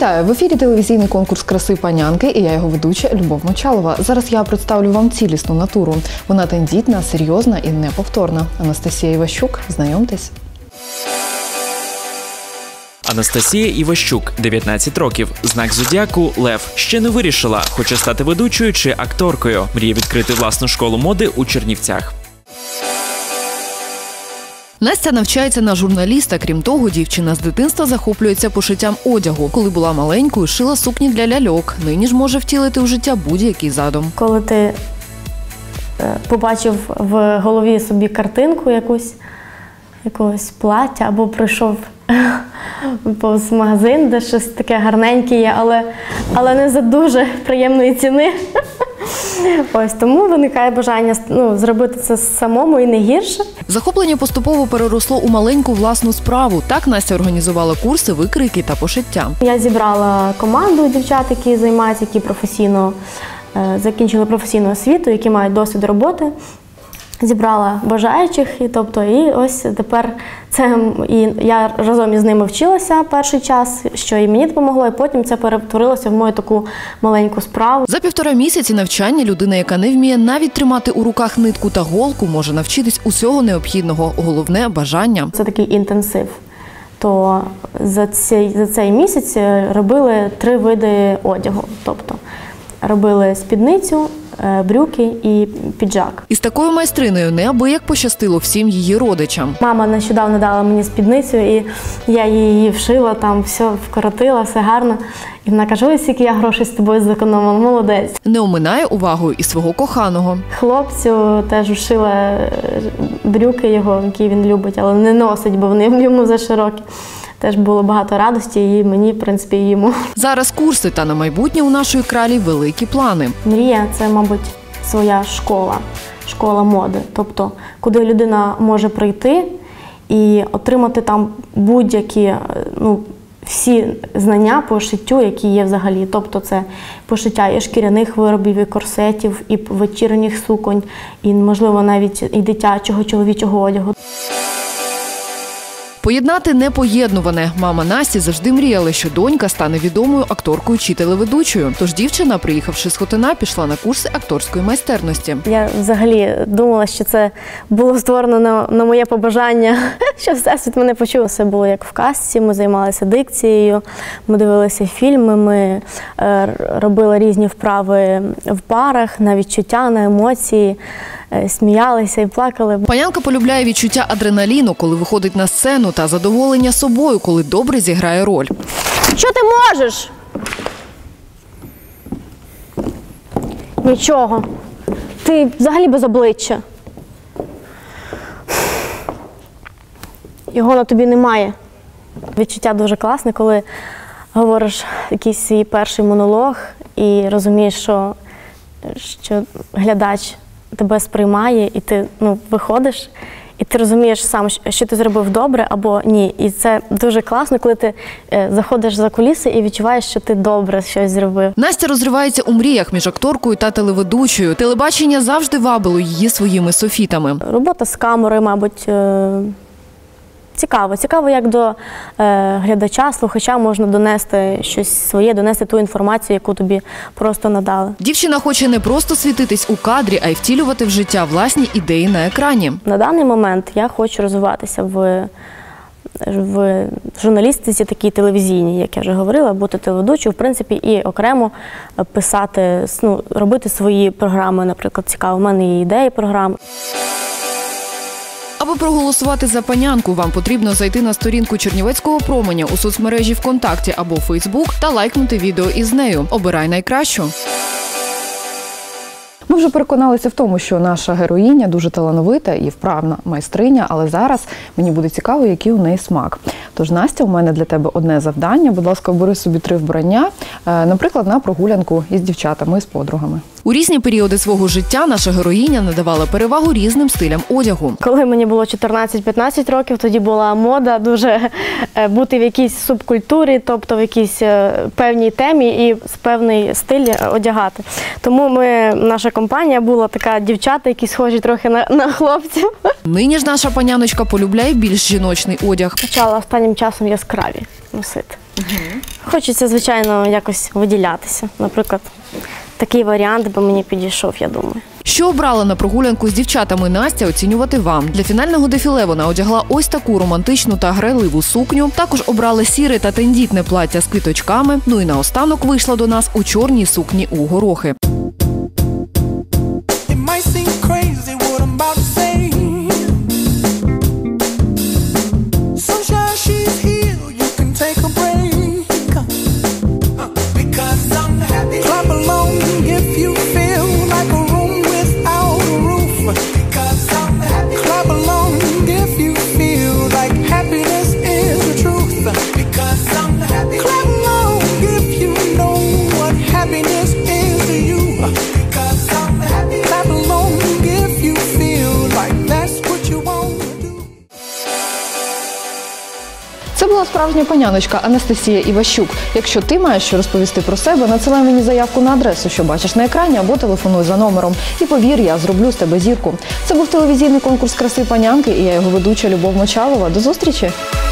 Вітаю! В ефірі телевізійний конкурс краси панянки і я його ведуча Любов Мочалова. Зараз я представлю вам цілісну натуру. Вона тендітна, серйозна і неповторна. Анастасія Іващук, знайомтесь. Анастасія Іващук, 19 років, знак зодіаку – Лев. Ще не вирішила, хоче стати ведучою чи акторкою. Мріє відкрити власну школу моди у Чернівцях. Настя навчається на журналіста. Крім того, дівчина з дитинства захоплюється пошиттям одягу. Коли була маленькою, шила сукні для ляльок. Нині ж може втілити в життя будь-який задум. Коли ти побачив в голові собі картинку якогось плаття або прийшов повз магазин, де щось таке гарненьке є, але не за дуже приємної ціни. Ось тому виникає бажання зробити це самому і не гірше. Захоплення поступово переросло у маленьку власну справу. Так Настя організувала курси викрійки та пошиття. Я зібрала команду дівчат, які займаються, які професійно закінчили професійну освіту, які мають досвід роботи. Зібрала бажаючих, і ось тепер я разом із ними вчилася перший час, що і мені допомогло, і потім це перетворилося в мою таку маленьку справу. За 1,5 місяці навчання людина, яка не вміє навіть тримати у руках нитку та голку, може навчитись усього необхідного. Головне – бажання. Це такий інтенсив. То за цей місяць робили 3 види одягу. Тобто робили спідницю, брюки і піджак. Із такою майстриною неабияк пощастило всім її родичам. Мама нещодавно дала мені спідницю, і я її вшила, там все вкоротила, все гарно. І вона каже: ось скільки я грошей з тобою зекономила, молодець. Не оминає увагою і свого коханого. Хлопцю теж вшила брюки його, які він любить, але не носить, бо вони йому заширокі. Теж було багато радості і мені, в принципі, і йому. Зараз курси та на майбутнє у нашої кралі великі плани. Мрія – це, мабуть, своя школа моди. Тобто, куди людина може прийти і отримати там будь-які, всі знання по шиттю, які є взагалі. Тобто це пошиття і шкіряних виробів, і корсетів, і вечірніх суконь, і, можливо, навіть і дитячого, чоловічого одягу. Поєднати непоєднуване. Мама Насті завжди мріяла, що донька стане відомою акторкою чи телеведучою. Тож дівчина, приїхавши з Хотина, пішла на курси акторської майстерності. Я взагалі думала, що це було створено на моє побажання, що всесвіт мене почув. Все було як в казці, ми займалися дикцією, ми дивилися фільми, ми робили різні вправи в парах, на відчуття, на емоції. Сміялися і плакали. Панянка полюбляє відчуття адреналіну, коли виходить на сцену, та задоволення собою, коли добре зіграє роль. Що ти можеш? Нічого. Ти взагалі без обличчя. Його на тобі немає. Відчуття дуже класне, коли говориш якийсь свій перший монолог і розумієш, що глядач тебе сприймає, і ти виходиш, і ти розумієш сам, що ти зробив добре або ні. І це дуже класно, коли ти заходиш за куліси і відчуваєш, що ти добре щось зробив. Настя розривається у мріях між акторкою та телеведучою. Телебачення завжди вабило її своїми софітами. Робота з камерою, мабуть, цікаво. Цікаво, як до глядача, слухача можна донести щось своє, донести ту інформацію, яку тобі просто надали. Дівчина хоче не просто світитись у кадрі, а й втілювати в життя власні ідеї на екрані. На даний момент я хочу розвиватися в журналістиці такій телевізійній, як я вже говорила, бути телеведучою, в принципі, і окремо писати, робити свої програми, наприклад, цікаво. У мене є ідеї програм. Аби проголосувати за панянку, вам потрібно зайти на сторінку Чернівецького променя у соцмережі ВКонтакті або Фейсбук та лайкнути відео із нею. Обирай найкращу. Ми вже переконалися в тому, що наша героїня дуже талановита і вправна майстриня, але зараз мені буде цікаво, який у неї смак. Тож, Настя, у мене для тебе одне завдання. Будь ласка, обери собі 3 вбрання, наприклад, на прогулянку із дівчатами, з подругами. У різні періоди свого життя наша героїня надавала перевагу різним стилям одягу. Коли мені було 14-15 років, тоді була мода дуже бути в якійсь субкультурі, тобто в якійсь певній темі і з певний стиль одягати. Тому наша компанія була така, дівчата, які схожі трохи на хлопців. Нині ж наша паняночка полюбляє більш жіночний одяг. Почала останнім часом яскраві носити. Хочеться, звичайно, якось виділятися. Наприклад, такий варіант би мені підійшов, я думаю. Що обрала на прогулянку з дівчатами Настя, оцінювати вам. Для фінального дефіле вона одягла ось таку романтичну та грайливу сукню. Також обрала сіре та тендітне плаття з квіточками. Ну і наостанок вийшла до нас у чорній сукні у горохи. Це була справжня паняночка Анастасія Іващук. Якщо ти маєш що розповісти про себе, надсилай мені заявку на адресу, що бачиш на екрані, або телефонуй за номером. І повір, я зроблю з тебе зірку. Це був телевізійний конкурс краси панянки, і я його ведуча Любов Мочалова. До зустрічі!